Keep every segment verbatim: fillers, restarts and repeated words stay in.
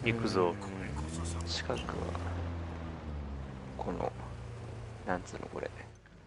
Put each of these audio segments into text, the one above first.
行くぞ。 近くはこのなんつうのこれ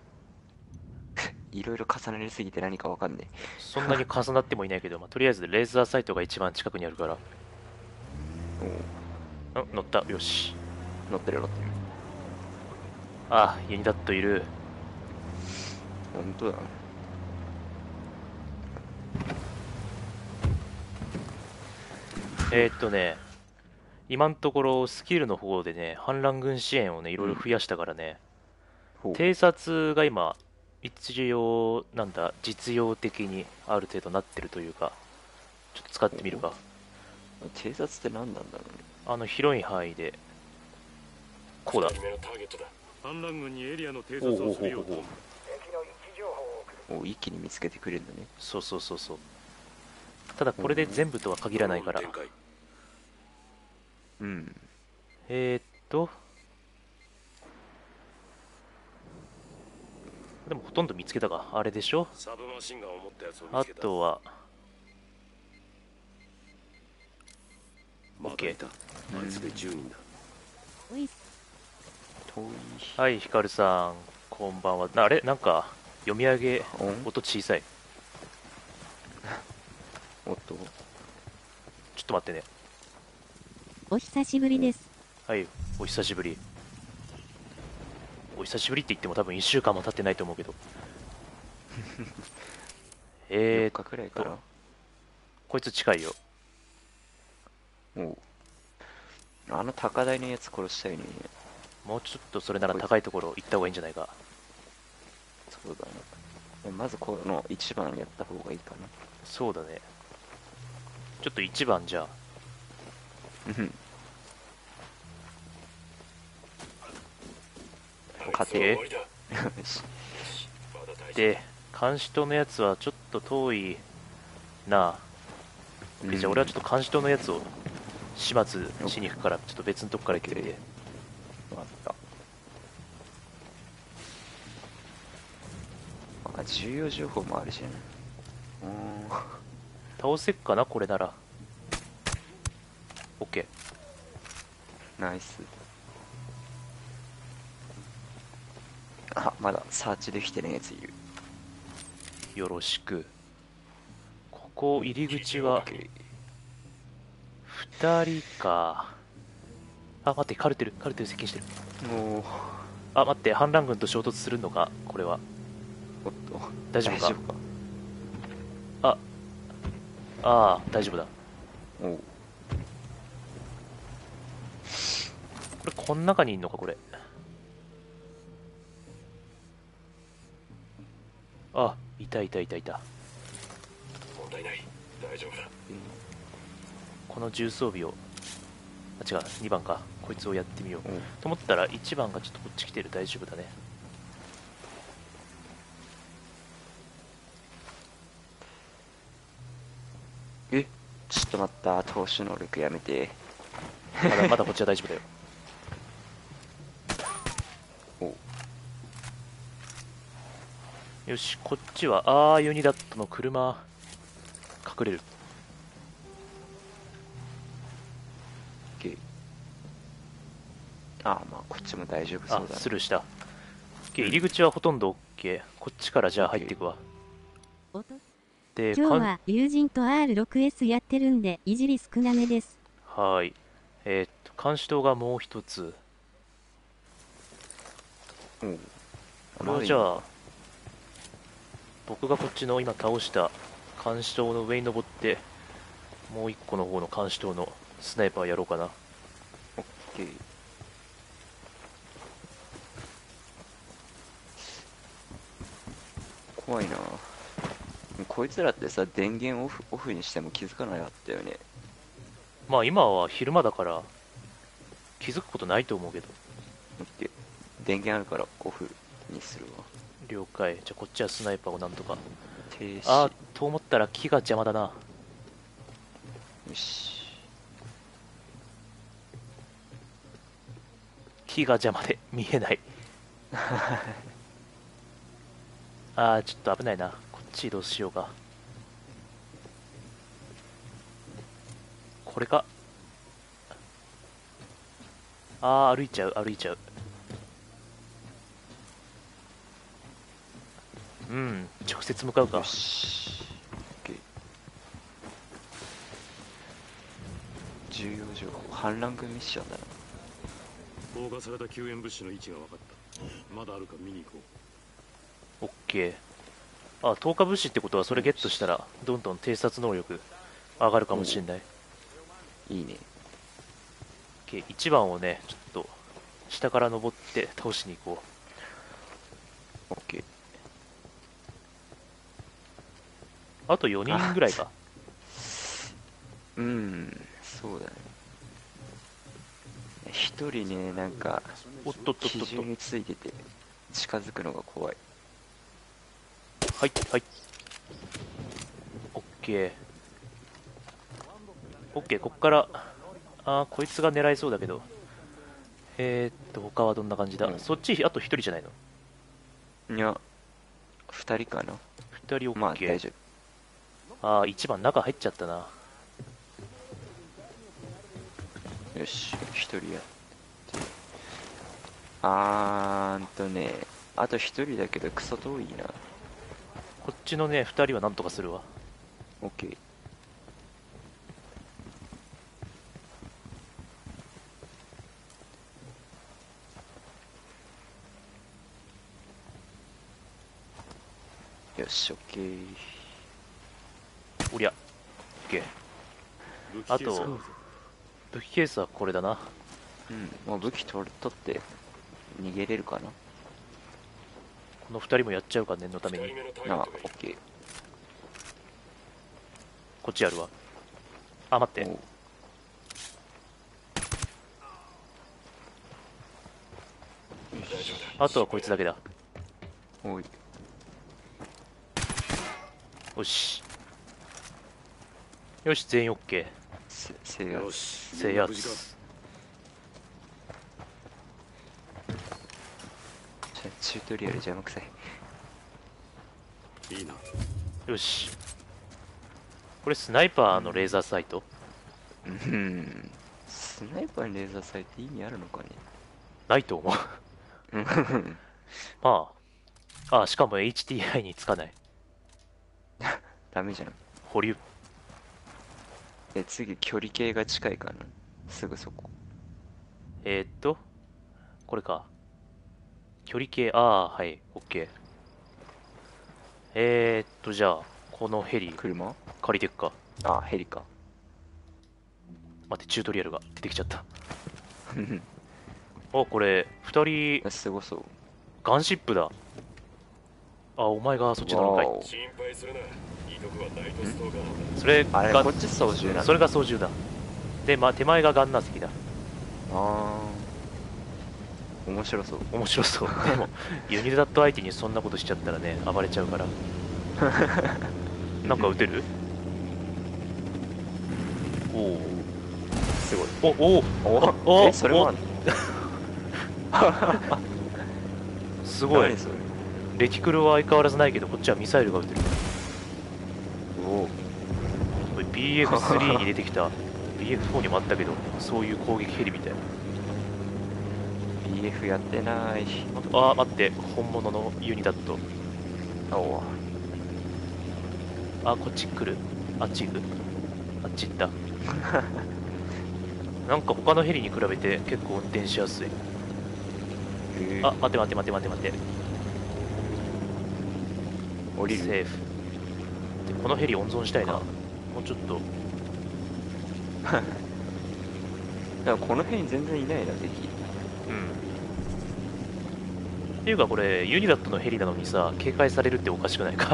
いろいろ重なりすぎて何かわかんねそんなに重なってもいないけど、まあ、とりあえずレーザーサイトが一番近くにあるから。 え。 ん乗った。よし。 お乗ってる乗ってる。 あ、ユニダットいる。 本当だ。 えー、っとね、今のところスキルの方でね、反乱軍支援をね、いろいろうん。 増やしたからね、 ほう。 偵察が今、一応、なんだ、実用的にある程度なってるというか、ちょっと使ってみるか。 偵察って何なんだろあの広い範囲で、こうだ。 ふたりめのターゲットだ。反乱軍にエリアの偵おう察をするようほうほうほうほう。 うね。お、一気に見つけてくれるんだね。 そうそうそうそう。ただこれで全部とは限らないから。 展開。 うん。 えー、っと、でもほとんど見つけたか。あれでしょ。 サブマシンガンを持ったやつを見あつけた。 とは、 まだいた。あいつでじゅうにんだ。 遠い。 はい、ヒカルさん、こんばんは。なあれなんか、読み上げ、 おん音小さい。 おっと。 ちょっと待ってね。 お久しぶりです。 はい、お久しぶり。お久しぶりって言っても多分いっしゅうかんも経ってないと思うけど。え 4 ーっ日くらいかな。 と、こいつ近いよ。 おう。あの高台のやつ殺したいね。 もうちょっとそれなら高いところ行った方がいいんじゃないか。 そうだな。まずこのいちばんやった方がいいかそうだね。ちょっといちばんじゃあ。 な。うん。勝て。 えよし。 まだ大丈夫。 で、監視塔のやつはちょっと遠いなあ。 うんでじゃあ俺はちょっと監視塔のやつを始末しに行くから、ちょっと別のとこから行ってみて。 わかった。あ、重要情報もあるじゃん。う倒せっかなこれなら。 OK。 ーん。ナイス。あ、まだサーチできてないやついる。 よろしく。ここ入り口はふたりか。あ、待って、カルテルカルテル接近してる。 おー。 あ、待って、反乱軍と衝突するのかこれは。 おっと。 大丈夫か大丈夫か。 ああー大丈夫だ。 おう。 これこの中にいんのかこれ。あ、いたいたいたいた。 問題ない。大丈夫だ。 この重装備を、あ、違う、にばんか。こいつをやってみよう。 おう。 と思ったらいちばんがちょっとこっち来てる。大丈夫だね。 え、ちょっと待った。投手能力やめて。 まだまだこっちは大丈夫だよ。 おう。 よし、こっちはあーユニダットの車隠れる。 オッケー。あ、まあこっちも大丈夫そあうだな。 スルーした。 OK、入り口はほとんど OK。こっちからじゃあ入っていくわ。 おとで今日かんは友人と アールろくエス やってるんでいじり少なめです。 はーい。えーっと監視塔がもう一つ。 おう。 これはじゃあ僕がこっちの今倒した監視塔の上に登って、もう一個の方の監視塔のスナイパーやろうかな。 オッケー。怖いな。こいつらってさ、電源オフオフにしても気づかなかったよね。 まあ今は昼間だから気づくことないと思うけど。 オッケー。電源あるからオフにするわ。 了解。じゃあこっちはスナイパーをなんとか。 停止。 あーと思ったら木が邪魔だな。 よし。 木が邪魔で見えない。あーちょっと危ないな。こっち移動しようか。これか。 あー、歩いちゃう、歩いちゃう。うん、直接向かうか。 よし。オッケー。重要情報。反乱軍ミッションだな。 放火された救援物資の位置が分かった。まだあるか見に行こオッケー。あ、投下物資ってことはそれゲットしたら、どんどん偵察能力上がるかもしれない。 いいね。 オッケー、いちばんをね、ちょっと、下から登って倒しに行こオッケー。 う。あとよにんぐらいか。 うん、そうだね。一人ね、なんか、 おっとっとっとっと。 基準についてて、近づくのが怖い。 はい、はい。オッケー。オッケー、こっから、あー、こいつが狙いそうだけど。えーっと、他はどんな感じだ、 うん、 そっち、あとひとりじゃないの？ いや、二人かな。 ふたりオまあ、 ッケー。 大丈あー、いちばん中入っちゃったな。 夫。よし、一人やって。あーんとね、あと一人だけどクソ遠いな。 こっちのね、ふたりはなんとかするわ。 オッケー。よし、オッケー。 おりゃ。オッケー。 う。 あと、武器ケースはこれだな。 うん、もう武器取取って逃げれるかな。 このふたりもやっちゃうか、念のために。 あ、オッケー。 こっちやるわ。あ、待って。 おうあとはこいつだけだ。 おい。 よし。よし、全員オッケー。 せ制圧。 よし制圧。 無事か。 ちょチュートリアル邪魔くさい。 いいな。 よし。これスナイパーのレーザーサイト？ うんスナイパーにレーザーサイト意味あるのかね。 ないと思う。まあ。あ、しかも エイチティーアイ につかない。 ダメじゃん。 保留。 え、次距離計が近いかな。すぐそこ。 えー、っと、これか。距離計、ああ、はい、オッケー。えー、っと、じゃあ、このヘリ、 車借りてくか。 あ、ヘリか。 待って、チュートリアルが出てきちゃった。あ、これ、二人、 すごそう。 ガンシップだ。あ、お前がそっちなのかい。 わお心配するな。いとこはナイトストーカーなんだ。 それあれ、 がこっち操縦なの。 それが操縦だ。で、まあ、手前がガンナー席だ。 あー面白そう。 面白そう。でも、ユニダット相手にそんなことしちゃったらね、暴れちゃうから。なんか撃てる？おお。 すごい。 おおおおえ、それもあんのすごい何。それ。 レティクルは相変わらずないけど、こっちはミサイルが撃てる。 おお。 これ ビーエフスリー に出てきた ビーエフフォー にもあったけど、そういう攻撃ヘリみたい。 ビーエフ やってない。 ああ、待って、本物のユニダット。 おお。 あ、こっち来る？あっち行く？あっち行った。なんか他のヘリに比べて結構運転しやすい。 えあ、待って待って待って待って待って。 降りる。 セーフ。で、このヘリ温存したいな。もうちょっと。 でもこの辺全然いないな、敵。 うん。っていうかこれ、ユニダットのヘリなのにさ、警戒されるっておかしくないか？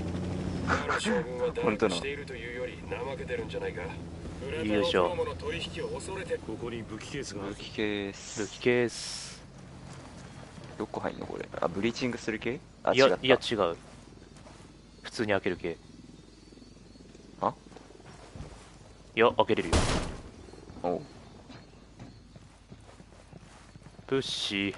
本当の。 しているというより怠けてるんじゃないか。 よいしょ。 ここに武器ケースがある。 武器ケース。 武器ケース。 どこ入んのこれ。あ、ブリーチングする系。あ、 いや違った。 いや違う。普通に開ける系。 あいや開けれるよ。 おう。 プッシー。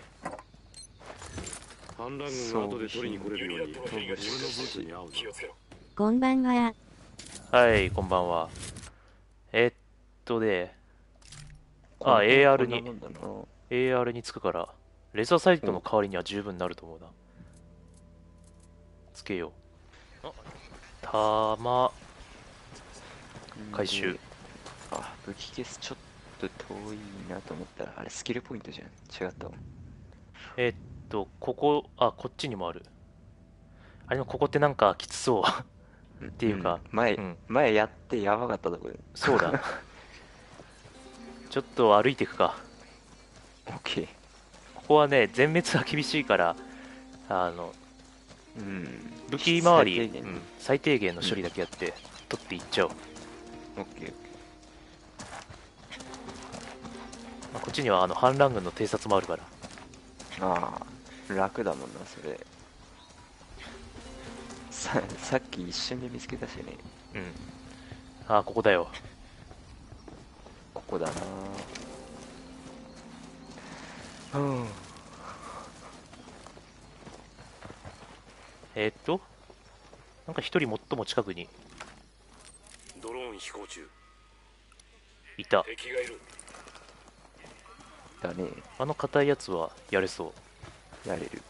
反乱軍が後で取りに来れるように俺のブーツに合うぞ。 こんばんは。 はい、こんばんは。えっとで、 あこんエーアール にこんなもんだな。 エーアール につくからレーザーサイトの代わりには十分なると思うな。つけよう。あ弾回収。 であ、武器ケースちょっと遠いなと思ったら、あれスキルポイントじゃん。違ったわ。 えーっとここあこっちにもある。あれでもここってなんかきつそうっていうか、 ん前、 うん前やってやばかったとこで。 そうだちょっと歩いていくか。 オッケー。 ここはね全滅が厳しいからあのうん。 武器周り最低限うん、最低限の処理だけやって、取っていっちゃおう。 オッケー。 まあ、こっちにはあの反乱軍の偵察もあるから。 ああ、楽だもんな、それ。さ、さっき一瞬で見つけたしね。 うん。ああ、ここだよ。 ここだな。うん。 えーっと、なんか一人最も近くにドローン飛行中。 いた。 敵がいる。 だね。 あの硬いやつはやれそやれる。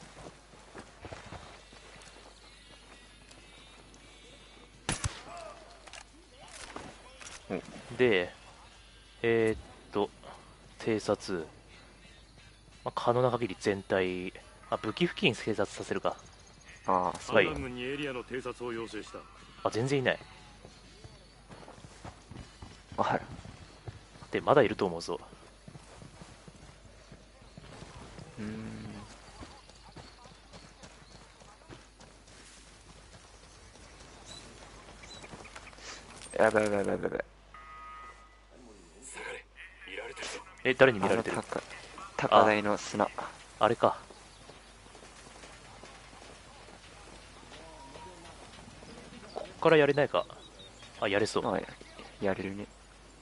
う。で、えーっと、偵察。まあ、可能な限り全体、あ、武器付近偵察させるか。 ああ、そうはい反乱軍にエリアの偵察を要請した。 あ、全然いない。 あら。 で、まだいると思うぞ。 うーん。やばいやばいやばいやばい。 下がれ。見られてるぞ。 え、誰に見られてる？ あの高高台の砂。 あれか。こっからやれないか。あ、やれそう。 あや、やれるね。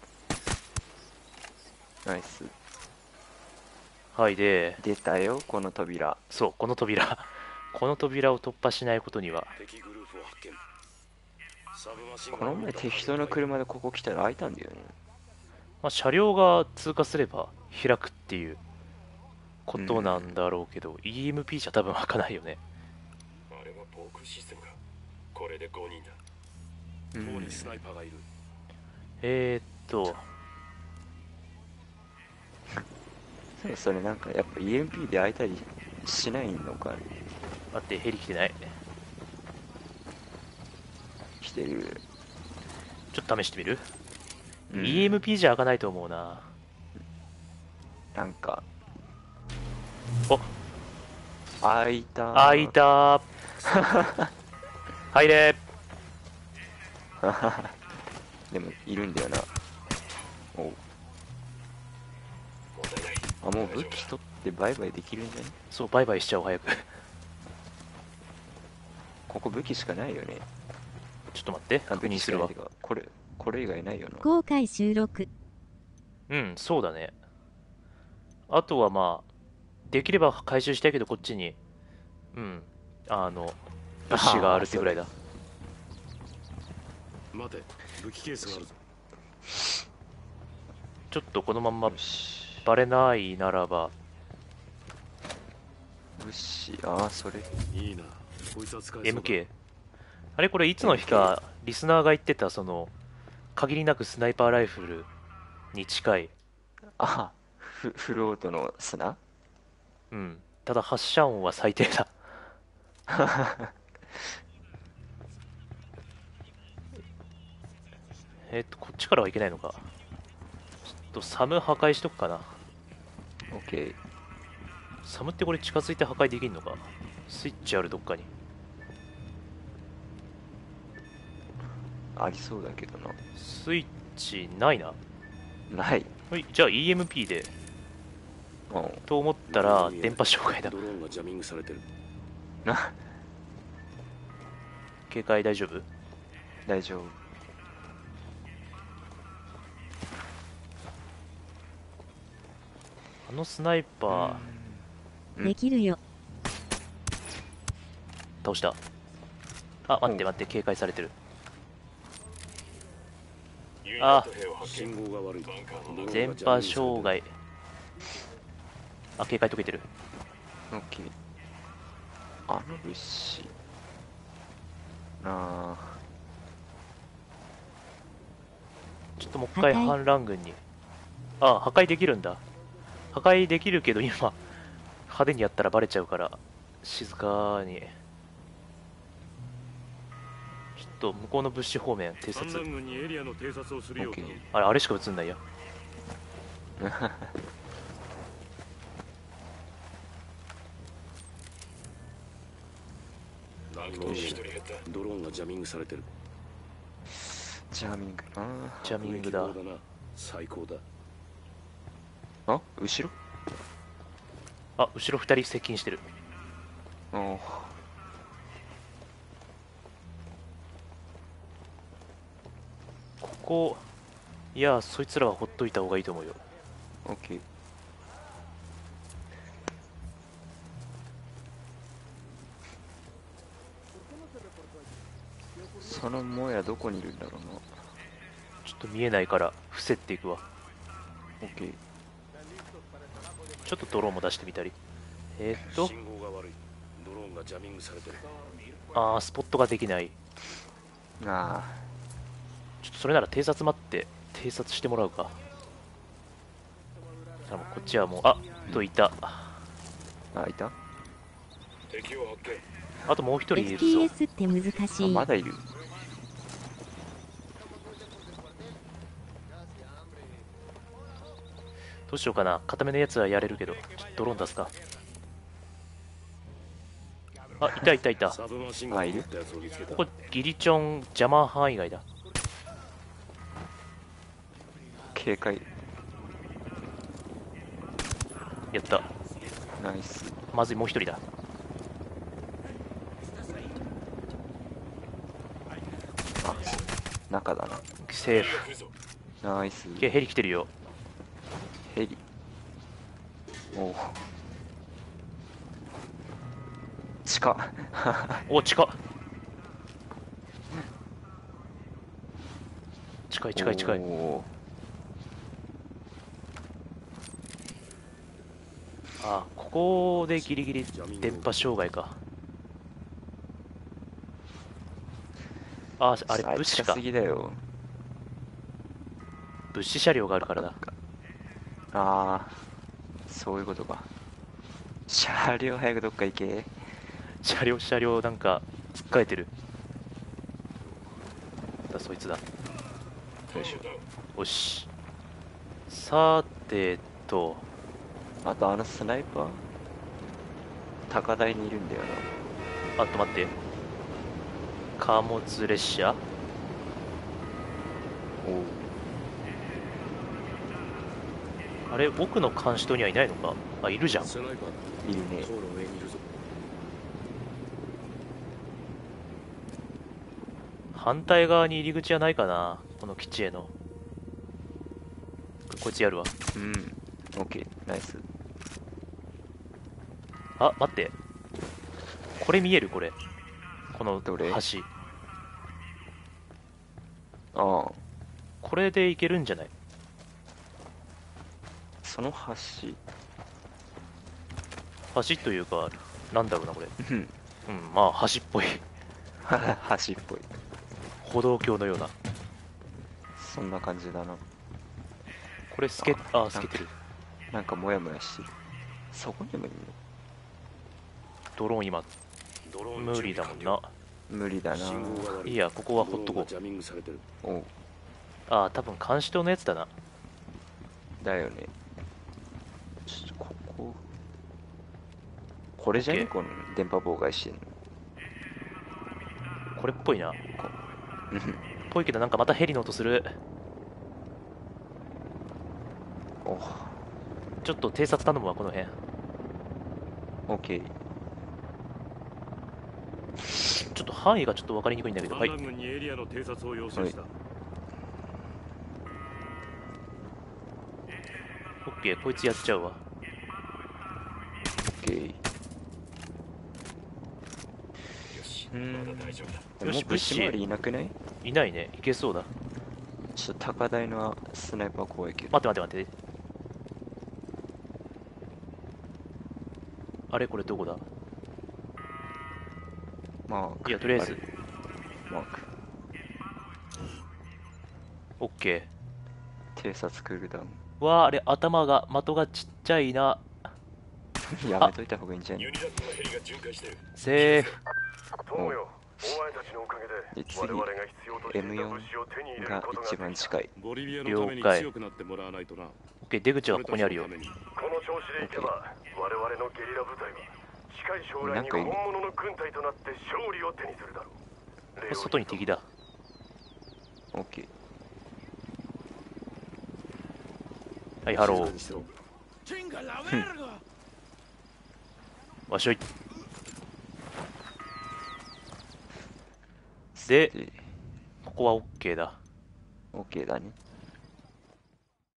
ナイス。 はい、で、 出たよ、この扉。 そう、この扉。この扉を突破しないことには。 敵グループを発見。サブマシンガンこの前適当な車でここ来たら開いたんだよね。 まあ、車両が通過すれば開くっていうことなんだろうけど、イーエムピー じゃ多分開かないよね。 あれは防空システムか。これでごにんだ。 うん塔にスナイパーがいる。 えー、っと、 そうそれなんかやっぱ イーエムピー で開いたりしないのか。 待って、ヘリ来てない。 来てる。 ちょっと試してみる、 うんイーエムピー じゃ開かないと思うな。 なんかお、 開いた。 開いたー。入れでもいるんだよな。おう。 問題ない。 あ、もう武器取ってバイバイできるんじゃね？ そう、バイバイしちゃおう、早く。 ここ武器しかないよね。 ちょっと待って、確認するわ武器しかないてかこれ、これ以外ないよな。 公開収録。 うんそうだね。あとはまあできれば回収したいけど、こっちにうんあの物資があるってぐらいだ。 待て、武器ケースがあるぞ。 ちょっとこのまんまよし。 バレないならば。 物資、ああ、それ。 いいな。こいつは使えそうだ。 エムケー あれこれいつの日かリスナーが言ってた、その限りなくスナイパーライフルに近い。 あ、フフロートの砂。 うんただ発射音は最低だ。えっとこっちからはいけないのか。ちょっとサム破壊しとくかな。 オッケー。 サムってこれ近づいて破壊できるのか。スイッチあるどっかに。 ありそうだけどな。 スイッチないな。 ない。 はいじゃあ イーエムピー でうん。 と思ったら電波障害だ。 ドローンがジャミングされてる。 な、 警戒大丈夫？ 大丈夫。 あのスナイパーうんできるよ。 倒した。あ待って待って、警戒されてる。 あ、 信号が悪い。 電波障害。あ、警戒解けてる。 オッケー。あの物資。あちょっともう一回破壊反乱軍に。あ、破壊できるんだ。破壊できるけど今派手にやったらバレちゃうから静かに。ちょっと向こうの物資方面偵反察。 乱軍にエリアの偵察をするよう頼む。 あれあれしか映んないや。 あ。 ドローンがジャミングされてる。 ジャミング。あジャミングだ。 攻撃法だな。最高だ。 あ。あ、後ろ。 あ、後ろふたり接近してる。 おー。 ここいやそいつらはほっといた方がいいと思うよ。 オッケー。そのモヤどこにいるんだろうな。 ちょっと見えないから伏せっていくわ。 オッケー。 ちょっとドローンも出してみたり。えー、っと信号が悪い。ドローンがジャミングされてる。 あースポットができない。 あちょっとそれなら偵察待って偵察してもらうか。あもうこっちはもうあっといた。 あ。あ、いた。 敵を発見。 あともう一人いるぞ。 エフピーエス って難しあ、 い。 まだいる。 どうしようかな。固めのやつはやれるけどちょっとドローン出すか。あいたいたいた。 サブマシンガンを持ったやつを見つけた。 ここギリチョン邪魔範囲外だ。 警戒。 やった。 ナイス。 まずいもう一人だ。 あ、中だな。 セーフ。 ナイス。 けヘリ来てるよ。 ヘリ。おお。近っ。 お近っ。近い近い近い。 おあここでギリギリ電波障害か。ああれー物資か。 近すぎだよ。 物資車両があるからだ。 ああ、そういうことか。車両早くどっか行け。 車両車両なんかつっかえてる。だそいつだ。 よいしょ。 よし。さてとあとあのスナイパー高台にいるんだよあと待って。貨物列車。 な。おお。 あれ奥の監視塔にはいないのか。あいるじゃん。 スナイパーだ。 いるね。 塔の上にいるぞ。 反対側に入り口はないかなこの基地への。こいつやるわ。 うん。オッケー。ナイス。 あ待って。これ見えるこれ。このどれ橋。 ああ。 これでいけるんじゃない。 その橋。 橋というかなんだろうなこれ。 うん。 うんまあ橋っぽい。 橋っぽい。 歩道橋のような。 そんな感じだな。 これ透けあ透けてる。 なんかモヤモヤしてる。そこにもいるドローン今ドローン無理だもんな。 の。無理だな。 信号が悪い。 いいやここはほっとこう。 ドローンがジャミングされてる。 おう。 ああ多分監視塔のやつだな。 だよね。ちょっとここ。これじゃね OK この電波妨害してんの。 これっぽいな。 うんぽいけどなんかまたヘリの音する。 おちょっと偵察頼むわこの辺。 オッケー。 ちょっと範囲がちょっと分かりにくいんだけど。はい反乱軍にエリアの偵察を要請した。 オッケーこいつやっちゃうわ。 オッケー。うーん。もうよし物資周りいなくない？ いないね。いけそうだ。 ちょっと高台のスナイパー怖いけど。 待って待って待って。あれこれどこだ？ マーク。 いやとりあえずれマーク。 オッケ偵察クールダウー。わあ、あれ頭が的がちっちゃいな。 ン。やめといた方がいいんじゃない？ ユニダックのヘリが巡回してる。 セーフ。 友よ、お前たちのおかげでで次我々が必要としていたエムよん物資を手に入れがることが一番近い。 ボリビアのために了解強くなってもらわないとな。 オッケー、出口はここにあるよ。 この調子でいけば我々のゲリラ部隊は近い将来になんかいい本物の軍隊となって勝利を手にするだろう。 外に敵だ。 オッケー。 はい、ハロー。 しろ。 わっしょい。で、 で、 ここはオッケーだ。 オッケーだね。